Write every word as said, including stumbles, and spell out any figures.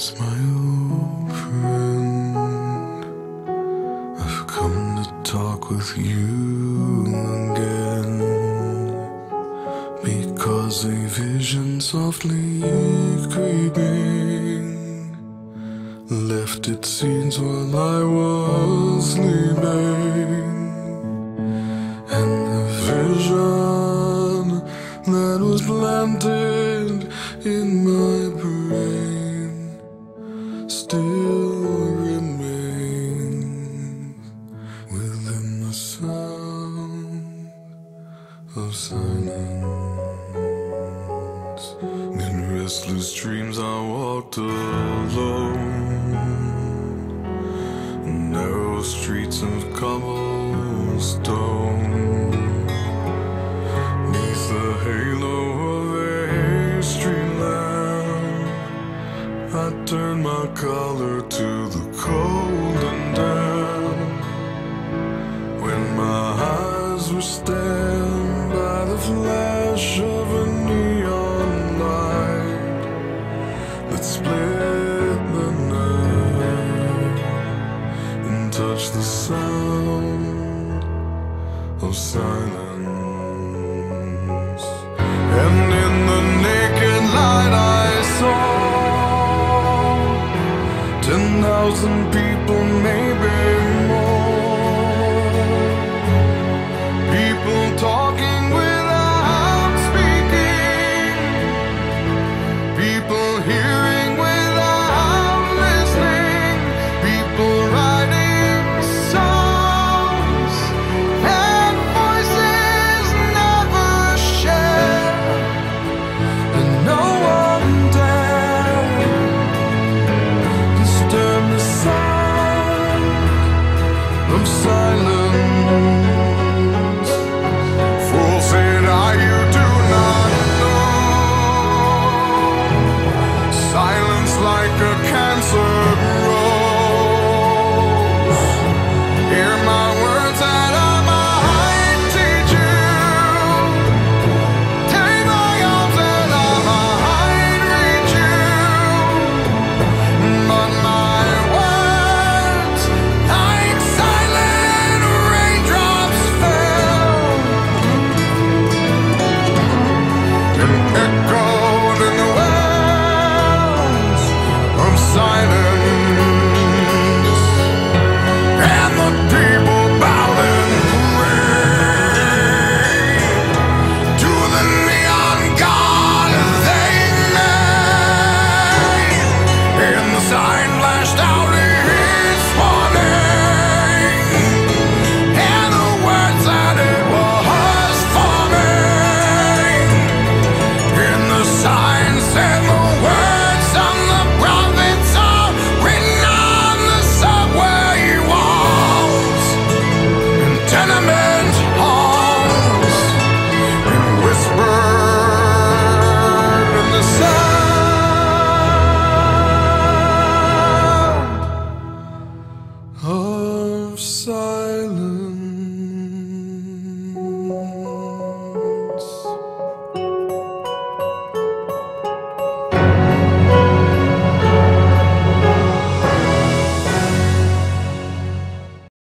my old friend, I've come to talk with you again, because a vision softly creeping left its seeds while I was sleeping, and the vision that was planted in my brain still remains within the sound of silence. In restless dreams I walked alone, narrow streets of cobblestone, neath the halo of a street lamp. I turned my collar to the cold and damp, when my eyes were stabbed by the flash of a neon light that split the night and touched the sound of silence. And in the naked light I saw ten thousand people, maybe more, people talking without speaking, people hearing without listening, people writing songs and voices never shared, and no one dared disturb the sound of silence. Fool, said I, you do not know. Silence like a cancer grows. Hear my words that I might teach you. Take my arms that I might reach you. But my words, like silent raindrops, fell and echoed in the wells of silence. And the people bowed and prayed to the neon god they made, and the sign flashed out its warning, and the words that it was forming. And the sign said the words of the prophets are written on the subway walls and tenement halls, and whispered in the sound of silence.